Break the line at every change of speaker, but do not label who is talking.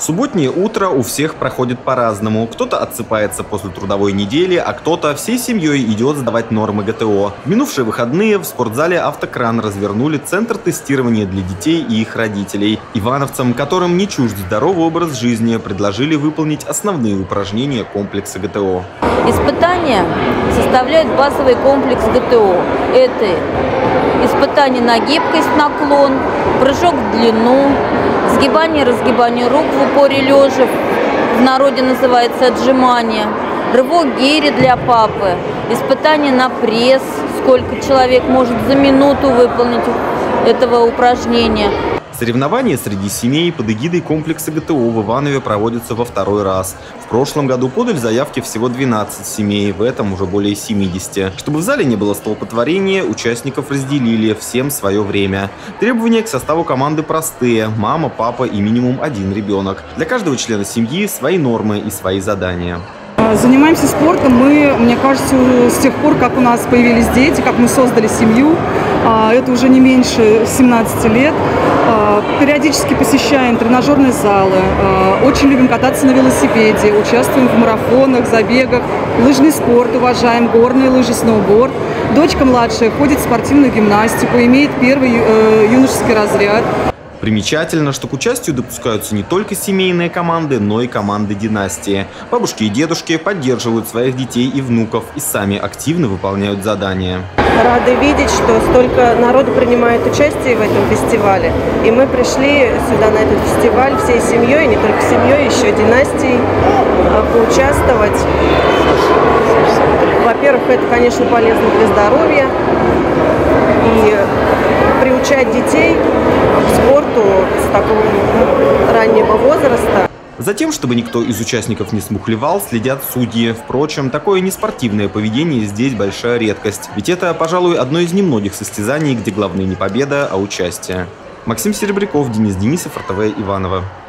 Субботнее утро у всех проходит по-разному. Кто-то отсыпается после трудовой недели, а кто-то всей семьей идет сдавать нормы ГТО. В минувшие выходные в спортзале «Автокран» развернули центр тестирования для детей и их родителей. Ивановцам, которым не чужд здоровый образ жизни, предложили выполнить основные упражнения комплекса ГТО.
Испытания составляют базовый комплекс ГТО. Это испытание на гибкость, наклон, прыжок в длину, сгибание-разгибание рук в упоре лежа, в народе называется отжимание, рывок гири для папы, испытание на пресс, сколько человек может за минуту выполнить этого упражнения.
Соревнования среди семей под эгидой комплекса ГТО в Иванове проводятся во второй раз. В прошлом году подали заявки всего 12 семей, в этом уже более 70. Чтобы в зале не было столпотворения, участников разделили, всем свое время. Требования к составу команды простые – мама, папа и минимум один ребенок. Для каждого члена семьи свои нормы и свои задания.
Занимаемся спортом мы, мне кажется, с тех пор, как у нас появились дети, как мы создали семью. Это уже не меньше 17 лет. Периодически посещаем тренажерные залы, очень любим кататься на велосипеде, участвуем в марафонах, забегах, лыжный спорт, уважаем горные лыжи, сноуборд. Дочка младшая ходит в спортивную гимнастику, имеет первый юношеский разряд.
Примечательно, что к участию допускаются не только семейные команды, но и команды династии. Бабушки и дедушки поддерживают своих детей и внуков и сами активно выполняют задания.
Рады видеть, что столько народу принимает участие в этом фестивале. И мы пришли сюда на этот фестиваль всей семьей, не только семьей, еще и династией, поучаствовать. Во-первых, это, конечно, полезно для здоровья. И приучать детей к спорту с такого раннего возраста.
Затем, чтобы никто из участников не смухлевал, следят судьи. Впрочем, такое неспортивное поведение здесь большая редкость. Ведь это, пожалуй, одно из немногих состязаний, где главное не победа, а участие. Максим Серебряков, Денис Денисов, РТВ Иваново.